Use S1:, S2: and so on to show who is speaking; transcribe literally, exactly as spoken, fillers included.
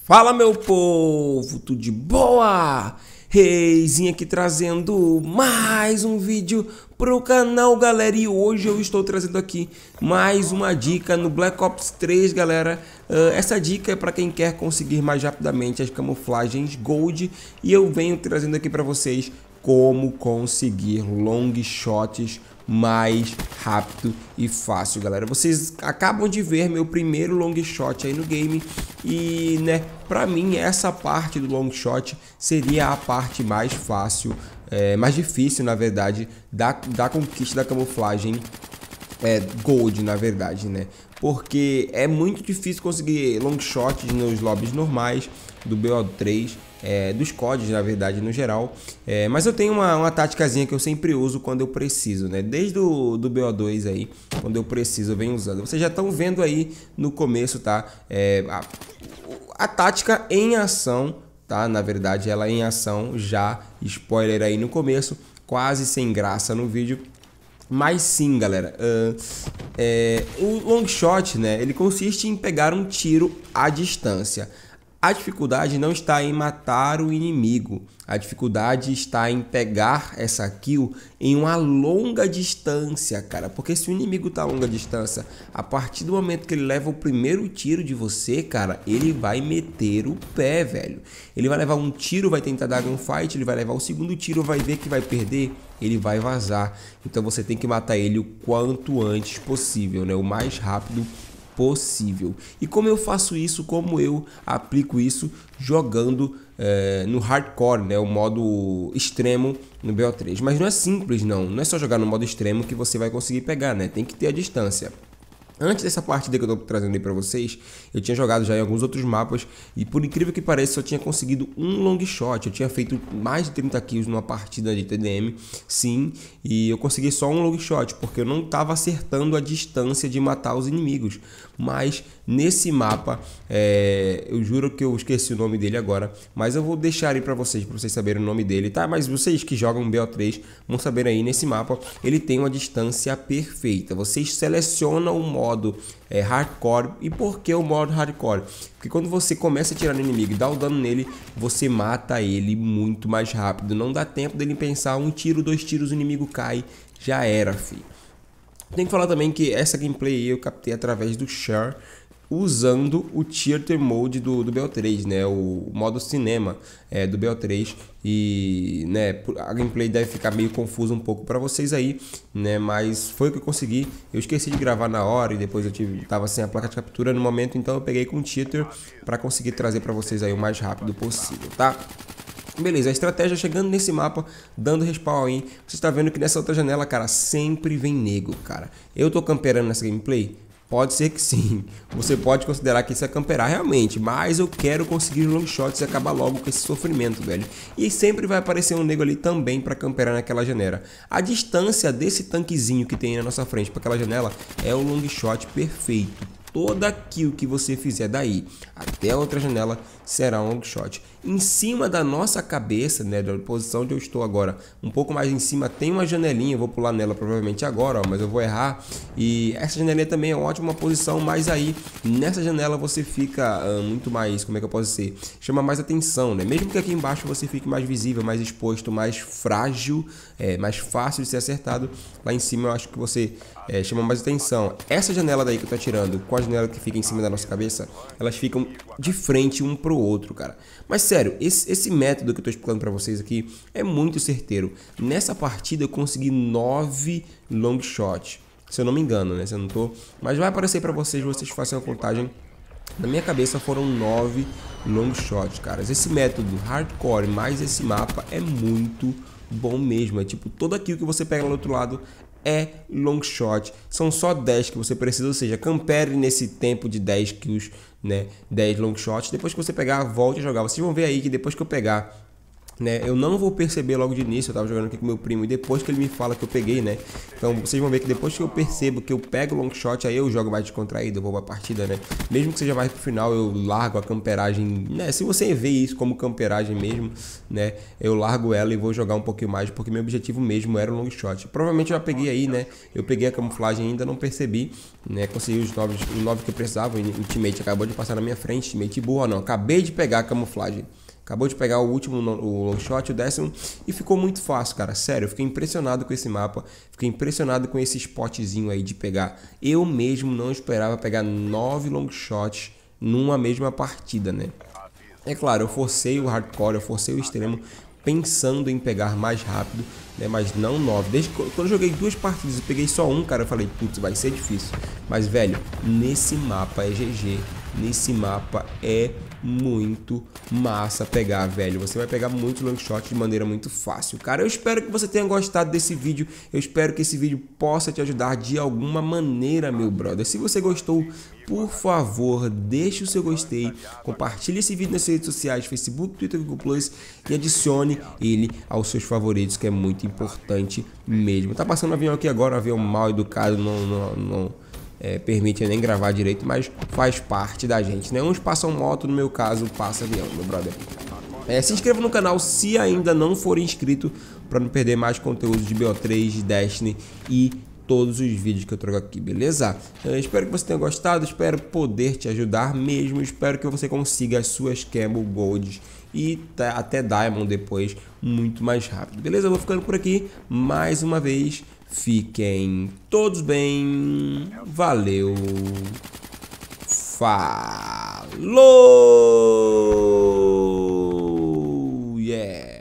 S1: Fala, meu povo, tudo de boa? Reizinho aqui trazendo mais um vídeo pro canal, galera, e hoje eu estou trazendo aqui mais uma dica no Black Ops três, galera. Uh, essa dica é para quem quer conseguir mais rapidamente as camuflagens Gold, e eu venho trazendo aqui para vocês como conseguir long shots mais rápido e fácil, galera. Vocês acabam de ver meu primeiro long shot aí no game e, né, pra mim essa parte do long shot seria a parte mais fácil, é, mais difícil, na verdade, da, da conquista da camuflagem é, Gold, na verdade, né? Porque é muito difícil conseguir long shots nos lobbies normais do B O três, é, dos C O Ds, na verdade, no geral. É, mas eu tenho uma, uma táticazinha que eu sempre uso quando eu preciso, né? Desde o do B O dois aí, quando eu preciso, eu venho usando. Vocês já estão vendo aí no começo, tá? É, a, a tática em ação, tá? Na verdade, ela em ação já, spoiler aí no começo, quase sem graça no vídeo. Mas sim, galera, uh, é, o long shot, né, ele consiste em pegar um tiro à distância. A dificuldade não está em matar o inimigo, a dificuldade está em pegar essa kill em uma longa distância, cara. Porque se o inimigo tá a longa distância, a partir do momento que ele leva o primeiro tiro de você, cara, ele vai meter o pé, velho. Ele vai levar um tiro, vai tentar dar gunfight, ele vai levar o segundo tiro, vai ver que vai perder, ele vai vazar. Então você tem que matar ele o quanto antes possível, né? O mais rápido possível. E como eu faço isso, como eu aplico isso jogando é, no hardcore, né, o modo extremo no B O três. Mas não é simples, não. Não é só jogar no modo extremo que você vai conseguir pegar, né? Tem que ter a distância. Antes dessa partida que eu tô trazendo aí pra vocês, eu tinha jogado já em alguns outros mapas e, por incrível que pareça, eu tinha conseguido um long shot. Eu tinha feito mais de trinta kills numa partida de T D M, sim, e eu consegui só um long shot porque eu não tava acertando a distância de matar os inimigos. Mas nesse mapa, é, eu juro que eu esqueci o nome dele agora, mas eu vou deixar aí pra vocês, pra vocês saberem o nome dele, tá? Mas vocês que jogam B O três vão saber aí, nesse mapa ele tem uma distância perfeita. Vocês selecionam o modo modo é, hardcore. E por que o modo hardcore? Porque quando você começa a atirar no inimigo e dá o dano nele, você mata ele muito mais rápido. Não dá tempo dele pensar, um tiro, dois tiros, o inimigo cai, já era, filho. Tem que falar também que essa gameplay eu captei através do Share, usando o Theater Mode do, do B O três, né, o modo cinema é, do B O três, e, né, a gameplay deve ficar meio confusa um pouco para vocês aí, né, mas foi o que eu consegui. Eu esqueci de gravar na hora e depois eu tive, tava sem a placa de captura no momento, então eu peguei com o Theater para conseguir trazer para vocês aí o mais rápido possível, tá? Beleza, a estratégia chegando nesse mapa, dando respawn aí. Você está vendo que nessa outra janela, cara, sempre vem nego, cara. Eu tô camperando nessa gameplay? Pode ser que sim, você pode considerar que isso é camperar realmente, mas eu quero conseguir long shots e acabar logo com esse sofrimento, velho. E sempre vai aparecer um nego ali também para camperar naquela janela. A distância desse tanquezinho que tem aí na nossa frente para aquela janela é o long shot perfeito. Toda kill que você fizer daí até a outra janela será um long shot. Em cima da nossa cabeça, né, da posição onde eu estou agora, um pouco mais em cima, tem uma janelinha. Eu vou pular nela provavelmente agora, ó, mas eu vou errar. E essa janelinha também é uma ótima posição, mas aí nessa janela você fica uh, muito mais, como é que eu posso dizer? Chama mais atenção, né? Mesmo que aqui embaixo você fique mais visível, mais exposto, mais frágil, é, mais fácil de ser acertado, lá em cima eu acho que você é, chama mais atenção. Essa janela daí que eu tô atirando com a janela que fica em cima da nossa cabeça, elas ficam de frente um pro outro, cara. Mas sério, esse, esse método que eu tô explicando pra vocês aqui é muito certeiro. Nessa partida eu consegui nove long shots, se eu não me engano, né? Se eu não tô, mas vai aparecer pra vocês, vocês façam a contagem. Na minha cabeça foram nove long shots, caras. Esse método hardcore mais esse mapa é muito bom mesmo. É tipo, todo aquilo que você pega lá do outro lado é long shot. São só dez que você precisa, ou seja, campere nesse tempo de dez kills, né? dez long shots. Depois que você pegar, volte a jogar. Vocês vão ver aí que depois que eu pegar né? Eu não vou perceber logo de início, eu tava jogando aqui com meu primo e depois que ele me fala que eu peguei, né? Então vocês vão ver que depois que eu percebo que eu pego o long shot, aí eu jogo mais descontraído, eu vou pra partida, né? Mesmo que seja mais pro final, eu largo a camperagem, né? Se você vê isso como camperagem mesmo, né? Eu largo ela e vou jogar um pouquinho mais, porque meu objetivo mesmo era o long shot. Provavelmente eu já peguei aí, né? Eu peguei a camuflagem e ainda não percebi, né? Consegui os novos, os novos que eu precisava, o Ultimate acabou de passar na minha frente, Ultimate burro, não, acabei de pegar a camuflagem. Acabou de pegar o último, o long shot, o décimo, e ficou muito fácil, cara. Sério, eu fiquei impressionado com esse mapa. Fiquei impressionado com esse spotzinho aí de pegar. Eu mesmo não esperava pegar nove long shots numa mesma partida, né? É claro, eu forcei o hardcore, eu forcei o extremo, pensando em pegar mais rápido, né? Mas não nove. Desde quando eu joguei duas partidas e peguei só um, cara, eu falei, putz, vai ser difícil. Mas, velho, nesse mapa é G G. Nesse mapa é muito massa pegar, velho. Você vai pegar muitos long shots de maneira muito fácil. Cara, eu espero que você tenha gostado desse vídeo. Eu espero que esse vídeo possa te ajudar de alguma maneira, meu brother. Se você gostou, por favor, deixe o seu gostei. Compartilhe esse vídeo nas redes sociais, Facebook, Twitter, Google Plus, e adicione ele aos seus favoritos, que é muito importante mesmo. Tá passando um avião aqui agora, um avião mal educado, não... não, não É, permite nem gravar direito, mas faz parte da gente, né? Uns passam moto, no meu caso, passa avião, meu brother. É, se inscreva no canal se ainda não for inscrito, para não perder mais conteúdo de B O três, de Destiny e todos os vídeos que eu trago aqui, beleza? Eu espero que você tenha gostado, espero poder te ajudar mesmo, espero que você consiga as suas Camel Golds e até Diamond depois muito mais rápido, beleza? Eu vou ficando por aqui, mais uma vez, fiquem todos bem, valeu, falou, yeah!